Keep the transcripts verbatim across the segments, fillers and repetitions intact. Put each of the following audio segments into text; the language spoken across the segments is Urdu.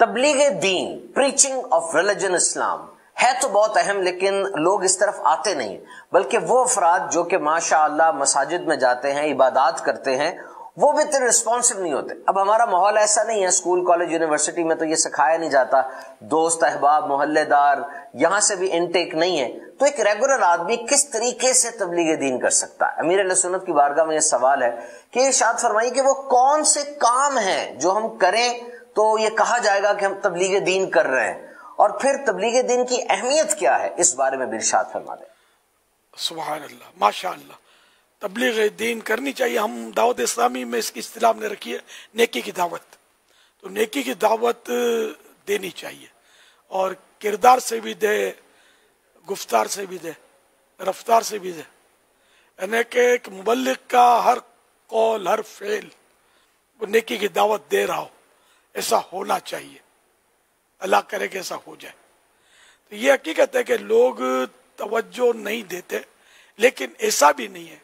تبلیغ دین، پریچنگ آف ریلیجن اسلام ہے تو بہت اہم، لیکن لوگ اس طرف آتے نہیں، بلکہ وہ افراد جو کہ ماشاء اللہ مساجد میں جاتے ہیں، عبادات کرتے ہیں، وہ بھی اتنے رسپانسو نہیں ہوتے۔ اب ہمارا ماحول ایسا نہیں ہے، اسکول کالج یونیورسٹی میں تو یہ سکھایا نہیں جاتا، دوست احباب محلے دار یہاں سے بھی انٹیک نہیں ہے، تو ایک ریگولر آدمی کس طریقے سے تبلیغ دین کر سکتا ہے؟ امیر اہل سنت کی بارگاہ میں یہ سوال ہے کہ ارشاد فرمائیے کہ وہ کون سے کام ہیں جو ہم کریں تو یہ کہا جائے گا کہ ہم تبلیغ دین کر رہے ہیں، اور پھر تبلیغ دین کی اہمیت کیا ہے، اس بارے میں بھی ارشاد فرما دیں۔ سبحان اللہ، ماشاء اللہ، تبلیغ دین کرنی چاہیے۔ ہم دعوت اسلامی میں اس کی اصطلاح نے رکھی ہے نیکی کی دعوت، تو نیکی کی دعوت دینی چاہیے، اور کردار سے بھی دے، گفتار سے بھی دے، رفتار سے بھی دے، یعنی کہ ایک مبلغ کا ہر قول ہر فعل وہ نیکی کی دعوت دے رہا ہو، ایسا ہونا چاہیے، اللہ کرے کہ ایسا ہو جائے۔ تو یہ حقیقت ہے کہ لوگ توجہ نہیں دیتے، لیکن ایسا بھی نہیں ہے،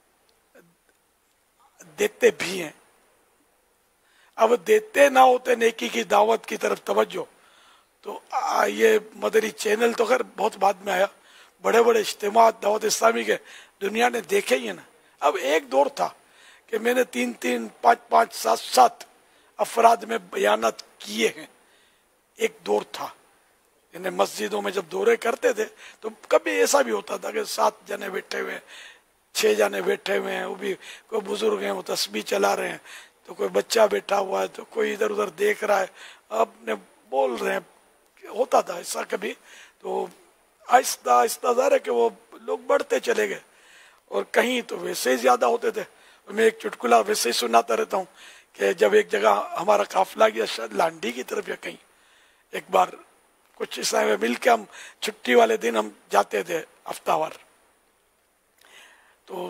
دیتے بھی ہیں۔ اب دیتے نہ ہوتے نیکی کی دعوت کی طرف توجہ، تو یہ مدری چینل تو خیر بہت بعد میں آیا، بڑے بڑے اجتماعات دعوت اسلامی کے دنیا نے دیکھے ہی ہیں نا۔ اب ایک دور تھا کہ میں نے تین تین پانچ پانچ سات سات افراد میں بیانات کیے ہیں، ایک دور تھا، یعنی مسجدوں میں جب دورے کرتے تھے تو کبھی ایسا بھی ہوتا تھا کہ سات جنے بیٹھے ہوئے ہیں، چھ جنے بیٹھے ہوئے ہیں، وہ بھی کوئی بزرگ ہیں وہ تسبیح چلا رہے ہیں، تو کوئی بچہ بیٹھا ہوا ہے، تو کوئی ادھر ادھر دیکھ رہا ہے، اپنے بول رہے ہیں، ہوتا تھا ایسا کبھی۔ تو آہستہ آہستہ ظاہر ہے کہ وہ لوگ بڑھتے چلے گئے، اور کہیں تو ویسے ہی زیادہ ہوتے تھے۔ میں ایک چٹکلا ویسے ہی سناتا رہتا ہوں کہ جب ایک جگہ ہمارا قافلہ گیا شاید لانڈی کی طرف یا کہیں، ایک بار کچھ اس طرح مل کے ہم چھٹی والے دن ہم جاتے تھے ہفتہ وار، تو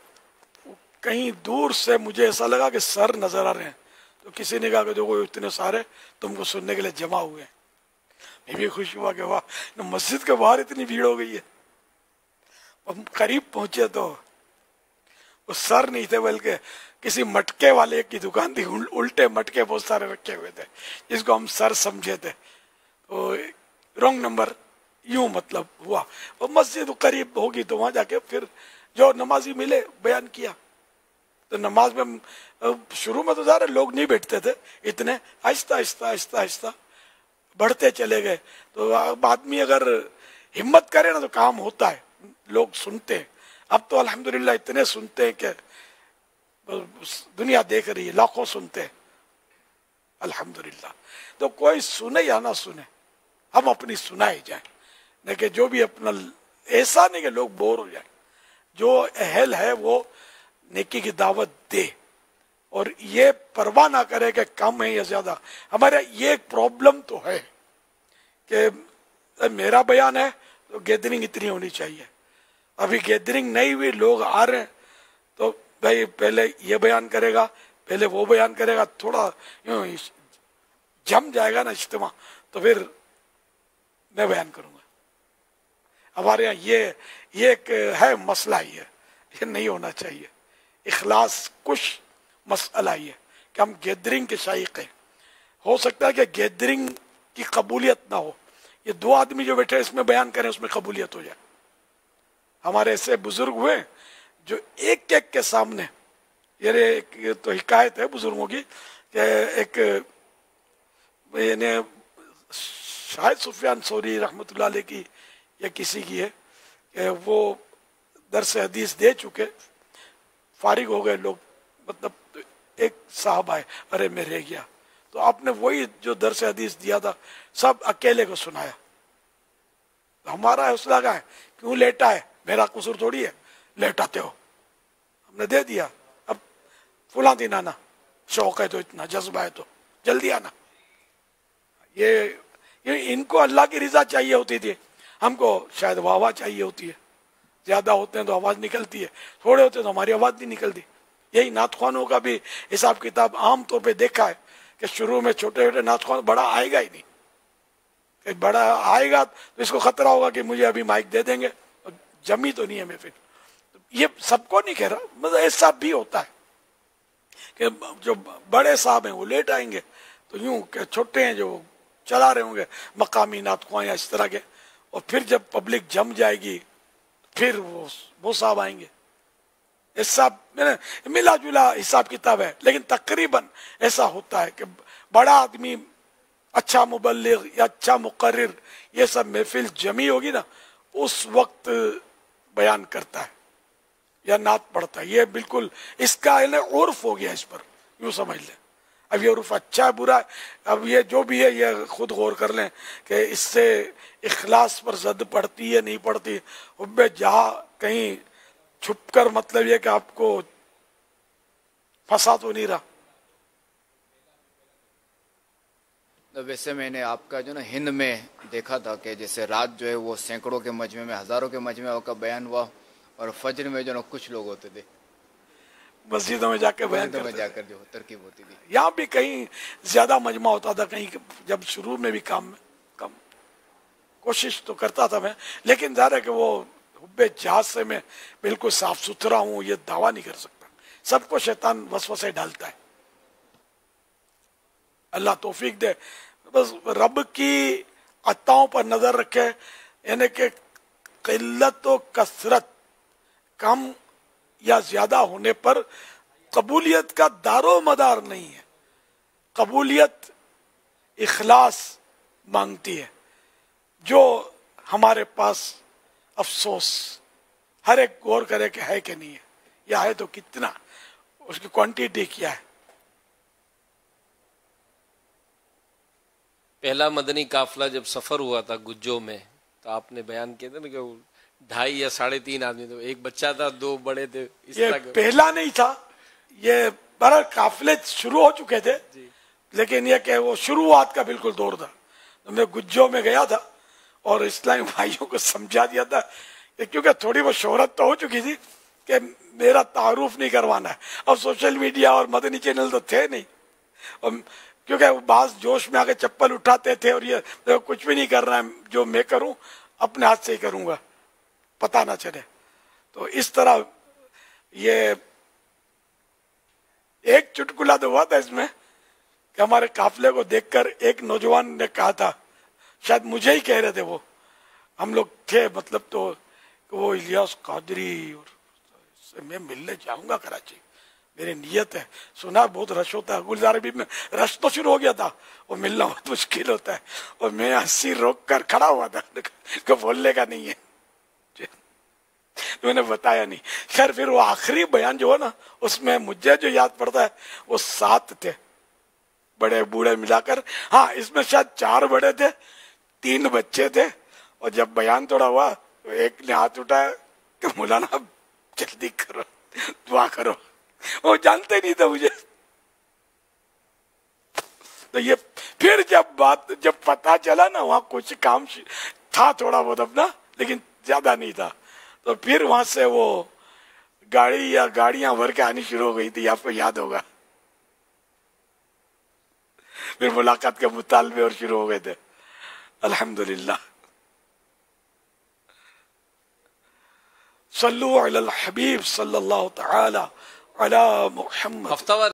کہیں دور سے مجھے ایسا لگا کہ سر نظر آ رہے ہیں، تو کسی نے کہا کہ دیکھو اتنے سارے تم کو سننے کے لیے جمع ہوئے ہیں۔ میں بھی خوش ہوا کہ واہ، مسجد کے باہر اتنی بھیڑ ہو گئی ہے۔ ہم قریب پہنچے تو وہ سر نہیں تھے، بلکہ کسی مٹکے والے کی دکان تھی، الٹے مٹکے بہت سارے رکھے ہوئے تھے جس کو ہم سر سمجھے تھے، تو رونگ نمبر یوں مطلب ہوا۔ وہ مسجد قریب ہوگی تو وہاں جا کے پھر جو نمازی ملے بیان کیا۔ تو نماز میں شروع میں تو ظاہر لوگ نہیں بیٹھتے تھے اتنے، آہستہ آہستہ آہستہ آہستہ بڑھتے چلے گئے۔ تو اب آدمی اگر ہمت کرے نا تو کام ہوتا ہے، لوگ سنتے ہیں۔ اب تو الحمدللہ اتنے سنتے ہیں کہ دنیا دیکھ رہی ہے، لاکھوں سنتے ہیں الحمدللہ۔ تو کوئی سنے یا نہ سنے، ہم اپنی سنائے جائیں، لیکن جو بھی اپنا، ایسا نہیں کہ لوگ بور ہو جائیں، جو اہل ہے وہ نیکی کی دعوت دے، اور یہ پرواہ نہ کرے کہ کم ہے یا زیادہ۔ ہمارے یہ ایک پرابلم تو ہے کہ میرا بیان ہے تو گیدرنگ اتنی ہونی چاہیے، ابھی گیدرنگ نہیں ہوئی، لوگ آ رہے ہیں تو بھائی پہلے یہ بیان کرے گا، پہلے وہ بیان کرے گا، تھوڑا یوں جم جائے گا نا اجتماع، تو پھر میں بیان کروں گا۔ ہمارے یہاں یہ یہ ایک ہے مسئلہ، ہی ہے، یہ نہیں ہونا چاہیے۔ اخلاص کش مسئلہ ہی ہے کہ ہم گیدرنگ کے شائق ہیں۔ ہو سکتا ہے کہ گیدرنگ کی قبولیت نہ ہو، یہ دو آدمی جو بیٹھے اس میں بیان کریں اس میں قبولیت ہو جائے۔ ہمارے ایسے بزرگ ہوئے جو ایک ایک کے سامنے، یہ تو حکایت ہے بزرگوں کی کہ ایک یعنی شاید سفیان ثوری رحمۃ اللہ علیہ کی یا کسی کی ہے کہ وہ درس حدیث دے چکے، فارغ ہو گئے لوگ، مطلب ایک صاحب آئے، ارے میں رہ گیا، تو آپ نے وہی جو درس حدیث دیا تھا سب اکیلے کو سنایا۔ ہمارا حوصلہ کہاں ہے، کیوں لیٹا ہے، میرا قصور تھوڑی ہے لیٹاتے ہو، ہم نے دے دیا، اب فلاں دن آنا، شوق ہے تو اتنا، جذبہ ہے تو جلدی آنا۔ یہ یہ ان کو اللہ کی رضا چاہیے ہوتی تھی، ہم کو شاید واہ واہ چاہیے ہوتی ہے، زیادہ ہوتے ہیں تو آواز نکلتی ہے، تھوڑے ہوتے ہیں تو ہماری آواز نہیں نکلتی۔ یہی نعت خوانوں کا بھی حساب کتاب عام طور پہ دیکھا ہے کہ شروع میں چھوٹے چھوٹے نعت خوان، بڑا آئے گا ہی نہیں، کہ بڑا آئے گا تو اس کو خطرہ ہوگا کہ مجھے ابھی مائک دے دیں گے، جمی تو نہیں ہے میں پھر۔ یہ سب کو نہیں کہہ رہا، مطلب ایسا بھی ہوتا ہے کہ جو بڑے صاحب ہیں وہ لیٹ آئیں گے، تو یوں کہ چھوٹے ہیں جو چلا رہے ہوں گے مقامی نعت خواں یا اس طرح کے، اور پھر جب پبلک جم جائے گی پھر وہ وہ صاحب آئیں گے. حساب ملا جلا حساب کتاب ہے، لیکن تقریباً ایسا ہوتا ہے کہ بڑا آدمی، اچھا مبلغ یا اچھا مقرر، یہ سب محفل جمی ہوگی نا، اس وقت بیان کرتا ہے یا نعت پڑھتا ہے. یہ بالکل اس کا عرف ہو گیا، اس پر یوں سمجھ لیں. اب یہ عرف اچھا ہے برا ہے، اب یہ جو بھی ہے یہ خود غور کر لیں کہ اس سے اخلاص پر زد پڑتی ہے نہیں پڑتی. حب جہاں کہیں چھپ کر مطلب یہ کہ آپ کو پھنسا تو نہیں رہا. ویسے میں نے آپ کا جو نا ہند میں دیکھا تھا کہ جیسے رات جو ہے وہ سینکڑوں کے مجمع میں، ہزاروں کے مجمع کا بیان ہوا، اور فجر میں جو نا کچھ لوگ ہوتے تھے مسجدوں میں جا کے بیان مسجدوں میں کرتے جا تھے. کر جو ترکیب ہوتی تھی. یہاں بھی کہیں زیادہ مجمع ہوتا تھا، کہیں جب شروع میں بھی کام کم کوشش تو کرتا تھا میں، لیکن ظاہر ہے کہ وہ حب جہاز سے میں بالکل صاف ستھرا ہوں یہ دعویٰ نہیں کر سکتا. سب کو شیطان وسوسے ڈالتا ہے. اللہ توفیق دے. بس رب کی عطاؤں پر نظر رکھے، یعنی کہ قلت و کثرت، کم یا زیادہ ہونے پر قبولیت کا دار و مدار نہیں ہے. قبولیت اخلاص مانگتی ہے، جو ہمارے پاس افسوس ہر ایک غور کرے کہ ہے کہ نہیں ہے، یا ہے تو کتنا، اس کی کوانٹیٹی کیا ہے. پہلا مدنی قافلہ جب سفر ہوا تھا گجو میں، تو آپ نے بیان کیا تھا نا کہ ڈھائی یا ساڑھے تین آدمی تھے، ایک بچہ تھا، دو بڑے تھے. اس یہ طرح پہلا نہیں تھا، یہ بہرحال قافلے شروع ہو چکے تھے، لیکن یہ کہ وہ شروعات کا بالکل دور تھا. میں گجو میں گیا تھا اور اسلامی بھائیوں کو سمجھا دیا تھا، کیونکہ تھوڑی وہ شہرت تو ہو چکی تھی کہ میرا تعارف نہیں کروانا ہے. اب سوشل میڈیا اور مدنی چینل تو تھے نہیں، اور کیونکہ وہ بعض جوش میں آ کے چپل اٹھاتے تھے، اور یہ کچھ بھی نہیں کر رہا ہے، جو میں کروں اپنے ہاتھ سے ہی کروں گا، پتہ نہ چلے. تو اس طرح یہ ایک چٹکلا تو ہوا تھا اس میں کہ ہمارے قافلے کو دیکھ کر ایک نوجوان نے کہا تھا، شاید مجھے ہی کہہ رہے تھے، وہ ہم لوگ تھے مطلب، تو کہ وہ الیاس قادری، اور سے میں ملنے جاؤں گا کراچی، میری نیت ہے. سنا بہت رش ہوتا ہے گلزار بھی میں، رش تو شروع ہو گیا تھا، اور ملنا بہت مشکل ہوتا ہے، اور میں ہنسی روک کر کھڑا ہوا تھا کہ بولنے کا نہیں ہے. میں نے بتایا نہیں. خیر پھر وہ آخری بیان جو ہے نا، اس میں مجھے جو یاد پڑتا ہے وہ سات تھے، بڑے بوڑھے ملا کر. ہاں اس میں شاید چار بڑے تھے، تین بچے تھے، اور جب بیان تھوڑا ہوا تو ایک نے ہاتھ اٹھایا کہ مولانا جلدی کرو، دعا کرو. وہ جانتے نہیں تھے مجھے. تو یہ پھر جب بات جب پتا چلا نا، وہاں کچھ کام تھا تھوڑا بہت اپنا، لیکن زیادہ نہیں تھا، تو پھر وہاں سے وہ گاڑی یا گاڑیاں بھر کے آنی شروع ہو گئی تھی، آپ کو یاد ہوگا. پھر ملاقات کے مطالبے اور شروع ہو گئے تھے. الحمدللہ. صلو علی الحبیب صلی اللہ تعالی علی محمد. ہفتہ وار